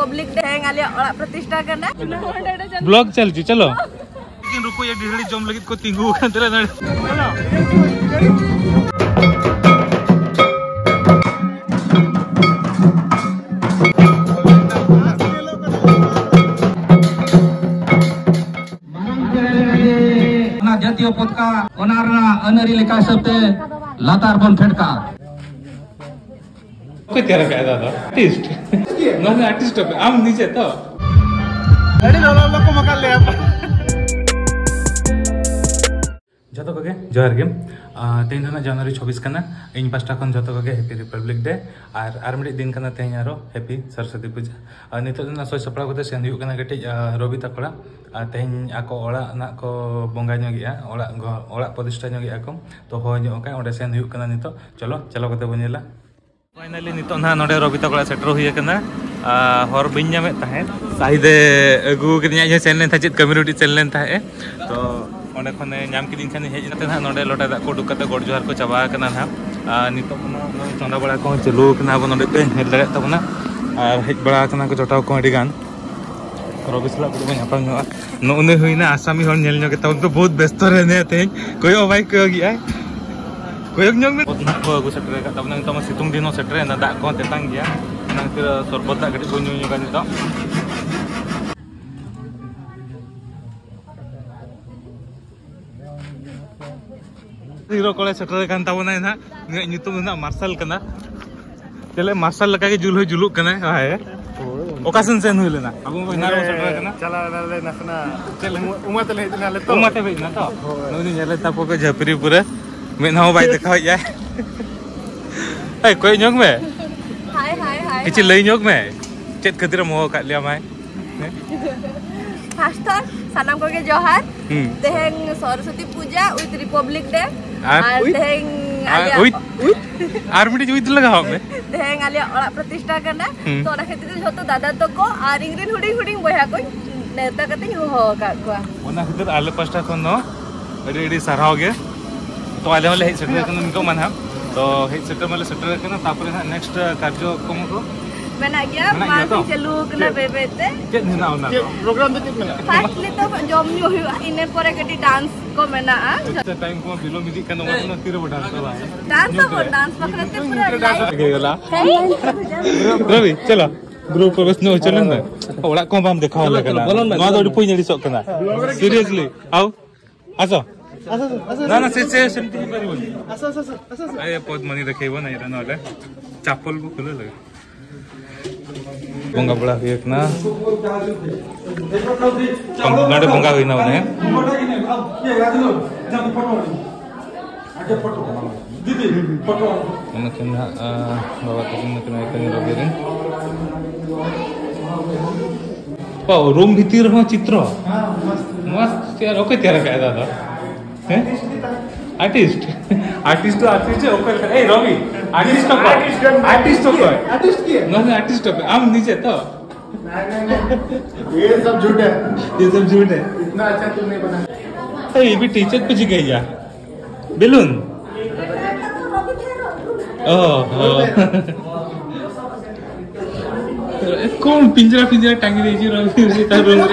Republic day आले ओड़ा प्रतिष्ठा करना ब्लॉग चल जी चलो लेकिन रुको ये डिहड़ी जम लगित को तिंगु kan तेरे ना जातीय पताका ओनारना अनरी लेखा सबते लातार बन फेटका कोई तेरा क्या दादा आर्टिस्ट ना आर्टिस्ट आम नीचे तो अरे लोग को मकान ले आप जतो को जोहार गे तेन जनवरी 26 कना इन पास्टा खन जतो को हैप्पी रिपब्लिक डे आर मिड दिन कना तेन आरो हैप्पी सरस्वती पूजा नितो ना सोय सपड़ा को सेन हुई कना गटे रवि तकड़ा तेन आको ओड़ा ना को बंगा नगिया ओड़ा प्रतिष्ठा नगिया को तो हो का ओडे सेन हुई कना नितो चलो चलो कते बनेला फाइनली नितो ना नोडे रवि तकड़ा सेटर हुई कना हर बिन नामे ताहे साइदे अगु कदिया सेन लेन था चित कम्युनिटी सेन लेन था तो ओंडे खने नाम किदिन खानी हेज नते ना नोडे लोटा दा को दुकते गोड जोहार को चाबा कना ना नितो ना चंदा बड़ा को चलू कना बो नोडे पे हेल दरे तबना आर हेज बड़ा कना को जटाव को अडी गान रवि सला को न्यापाम नो नोने हुइना आसामी हर नेल नो के तब तो बहुत व्यस्त रे ने तेज कोयो भाई को गिया कोयो न्योग में ना को अगु सेटर का तबना तो सितुंग दिनो सेटर ना दा को तेतांग गया ना फिर सरबत दा गटी को न्यू न्यू गान तो हीरो कोले सेटर कान ताबना ना नितुम ना मार्शल कना चले मार्शल लका के जुल जुलुक कना हाय ओकासन सेन हुई लेना अब ना रो सेटर कना चला ले नसना चल उमत ले इतना ले तो उमते बे ना तो नोनी नेले तापो पे झपरी पूरे में ना बाई देखा याय ए कोई न्योग में हाय हाय हाय किछि लई न्योग में चेत खतिर मोह का लिया माय फास्ट सानाम को के जोहार तेहें Saraswati Puja with republic day और तेहें आर मिडी जुइत लगाओ में तेहें आले ओड़ा प्रतिष्ठा करना तो ओना खातिर जतो दादा तो को आर इंग्रेन हुडिंग हुडिंग बया को नेता कते हो का को ओना खातिर आले पास्टा खन नो एडी एडी साराव गे तो आले वाले हेड सेटर कन निको मानहा तो हेड सेटर माले सेटर कना तापरे नेक्स्ट कार्यक्रम को मेना गया मां चलू कना बेबेते चेत हिना ओना प्रोग्राम तो कितना फास्ट ले तो जम न्यू हुआ इने परे कटी डांस को मेना टाइम को बिलो मिदी कन ओना तीर बडा डांस पकड़ते पूरा गेला रवि चलो ग्रुप प्रोग्रेस नो चलन ना ओड़ा को बाम देखाव लगला नो दो पुई नेडी सक कना सीरियसली आओ आसो ना ना से सेमती परिबोनी आसो ए पद्मनी देखेबो ना इरा नले चापल को खुले लगे बंगा बड़ा हुई ना नाडे बंगा हुई ना उन्हें ममकिन बाबा तकिन कना कनी रोबेरिन पा रूम भीतर हो चित्र मस्त यार ओके तेरा का दादा हैं आर्टिस्ट आर्टिस्ट तो आर्टिस्ट है ओके ए रवि आर्टिस्ट की ना आर्टिस्ट आम नीचे तो ये सब झूठ है इतना अच्छा तुम नहीं बना तो ये भी टीचर पे जी गई या बेलून कौन पिंजरा टांगी दीजिए रवि उसी तरह रूम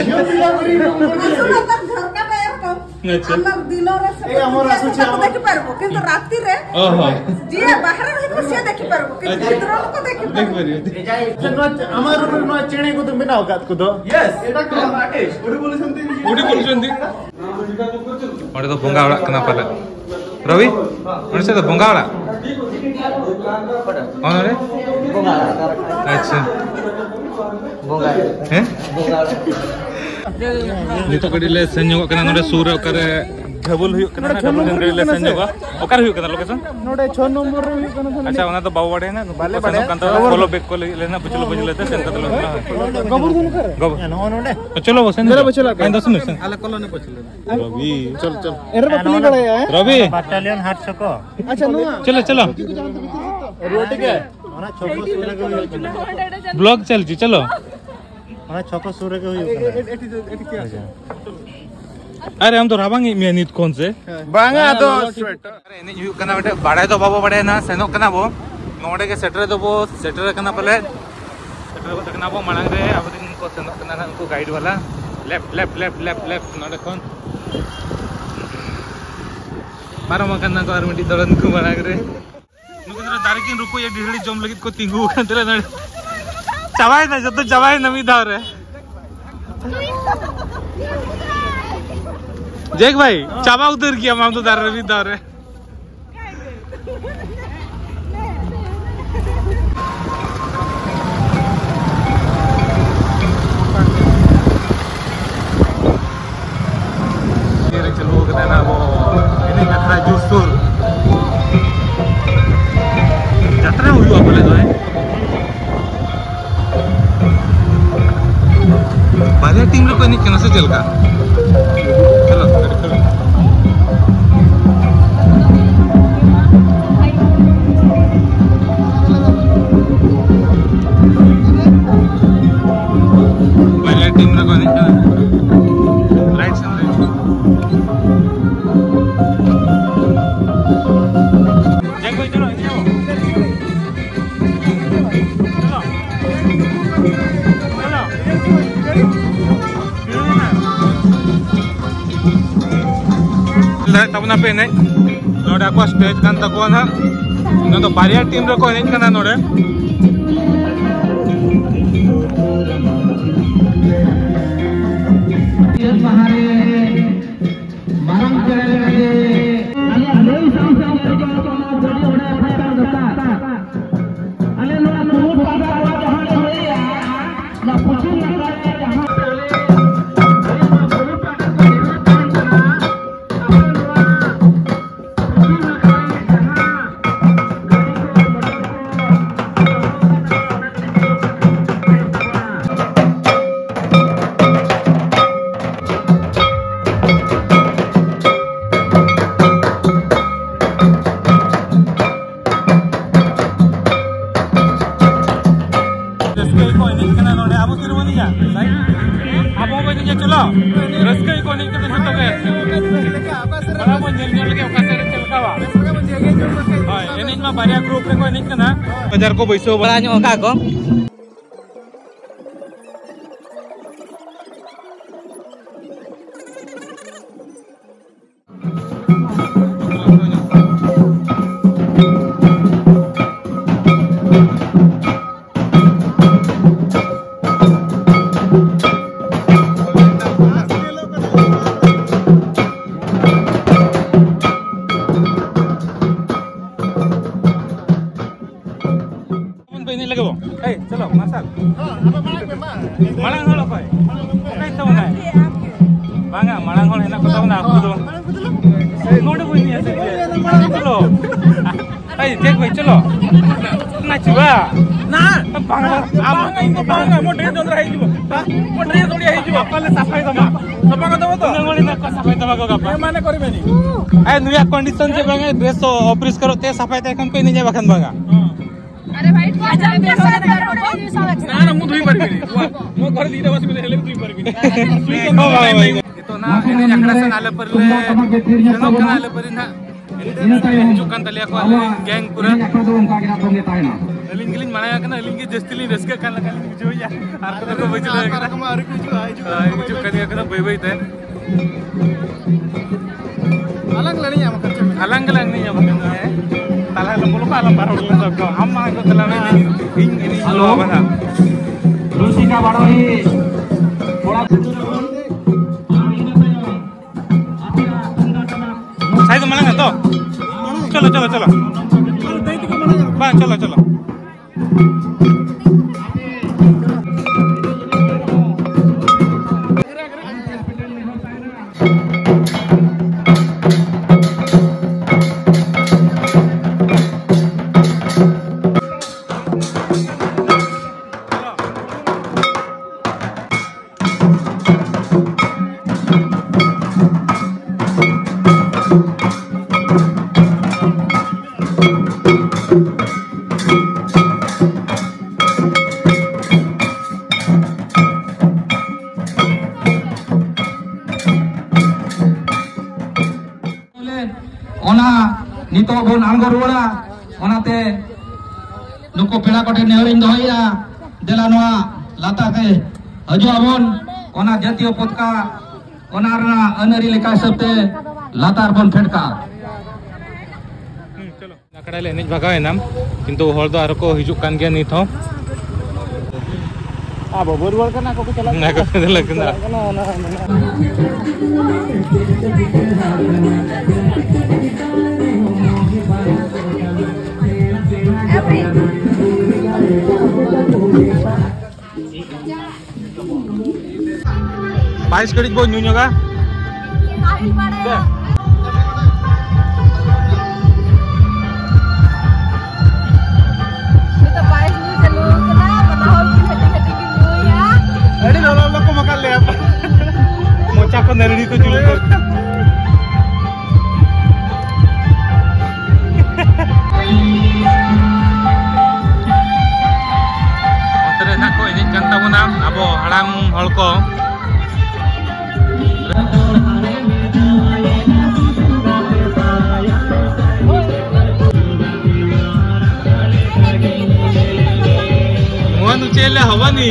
अच्छा दिनो रे से हमरा सोचे देखि परबो किंतु राति रे जे बाहर रहि तो से देखि परबो किंतु भीतर को देखि परिबो हमर ऊपर नो चेणे को तुम बिना औकात को दो यस एटा को आर्टिस्ट ओडी बोलछंती ओडे तो बंगा वाला कना पाले रवि ओडे से तो बंगा वाला कौन रे बंगा अच्छा बंगा हैं नितो कडिले संयोग कना नोडे सूर करे ढबुल हुई कना ढबुल कडिले संयोग ओकर हुई कना लोकेशन नोडे 6 नंबर रे हुई कना अच्छा ओना तो बाबू बड़े ना बाले बड़े कंता फॉलो बैक को लेना बचलो बजले सेंटर तो गबर दुन करे गबर नोडे चलो बस जरा बचला काई 10 मिनट आले कॉलोनी पछले रवि चल एरे बपली गळे है रवि बटालियन 800 को अच्छा नो चलो रोटी के ओना छोको सूर्य के हुई ब्लॉग चल जी चलो ओना छोको सूर्य के हुई एटी क्या अरे हम तो राबांग मियानित कौन से बांगा तो स्वेटर अरे ने यू कना बेटे बाड़े तो बाबो बड़े ना सेनो कना बो नोडे के सेटर तो बो सेटर कना पले सेटल अब मांग रे अब दिन को सेनों उनको गाइड वाला left left left left left नोडे खन पारम करना को आर मिटी दलन को मांग रे नुकन दारे किन रुको ये ढिढड़ी जम लगित को तिंगु kan तेरे नडे चावाय ना जतो चावाय नमी दाव रे जैक भाई चावा उधर किया माम तो दार रे दाव रे ना वो ini jatra Jusur jatra huyu apa lagi है banyak tim लोग ini kena sejel का चलो चलो banyak tim लोग ini right side तब ना पे ने नोडे को स्टेज कान तको ना न तो बारिया टीम रो को एज कना नोडे महारे मारंग चले लगे अले लोई साउंड करके बॉडी ओडा फाटा दता अले नो बहुत पागा जहां होइया ना पूछी ना जहां बारिया ग्रुप रे को एनिक ना बाजार को बैसो बड़ा ᱧᱚᱜ का को चलो मासाल मालांग हल कोई ओके तो ना बांगा मालांग हल हेना को तो ना आपको तो नोडे कोई नहीं है चलो ए देख भाई चलो ना चिबा ना बांगा बांगा इनको बांगा मो ड्रेस जोन रही जीवो मो ड्रेस जोड़ी ही जीवो आपले सफाई दमा सफा को दबो तो नंगोली ना को सफाई दमा को गप्पा माने करबेनी ए नुया कंडीशन से बांगा ड्रेस तो ऑपरेट करो ते सफाई त एखन कोई नहीं जाय बखन बांगा अरे भाई अच्छा ना ना मु धुई परबेनी मो घर दीदा बस में हेले धुई परबेनी तो ना एने जकड़ा से नाले परले जनो नाले परिना जुकान तलिया को गैंग पूरा लिंग लिंग माया कना लिंग के जस्तिली रसका काला काला बुझोया आर को बचले कना आर को जुकान या कना बय बय ते अलग लनी या मकर अलग अलग नहीं या मकर ताला लंबो को आलम बारो सब को हम मा को तला में इन हेलो बना रुसिका बाड़ोही थोड़ा साइड मलंगा तो चलो चलो चलो बा चलो चलो नितो बोन आंगो रुड़ा ओनाते नुको पेड़ा कोटे नेहरिन दोहया dela noa lata ke haju abon ona jatiyo potka ona rena anari leka sabte latar bon phedka akada le enej bagaw enam kintu hor do aro ko hijuk kan gya nit ho Bawa ruang kan aku kecelakaan. na ko dela kena Pais kedit bo nyunyo ka Mocha ko nariri to juluk ko Ontere nak ko enej kan tabona abo haram hol ko Muan ucela hawa ni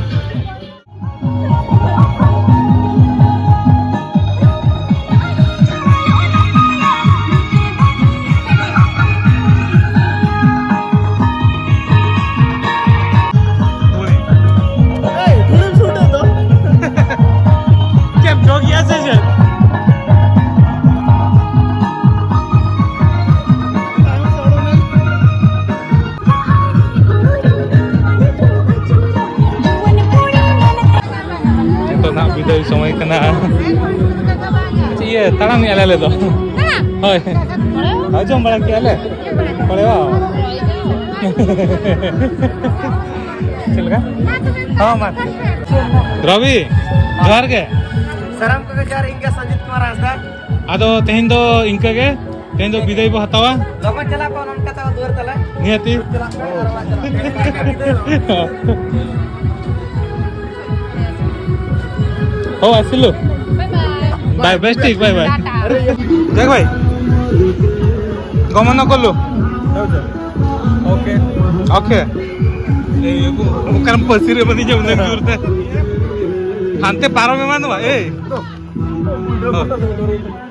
Dari somai kena. Iya, talang ni ala le do. Hoi. Ajong bala ki ala. Kolewa. Chilga? Ha mat. Ravi, johar ge. Saram ko jar inga Sanjit Kumar Hasda. Ado tehin do inka ge. Tehin do bidai bo hatawa. Logon chala ko non kata duar tala. Niati. Oh, asilu. Bye bye. Bye bestie, bye bye. Jack bhai. Gomana kollu. Okay. Okay. Eh, bukan pasir bani jam na durta. Hante paro me manu, eh.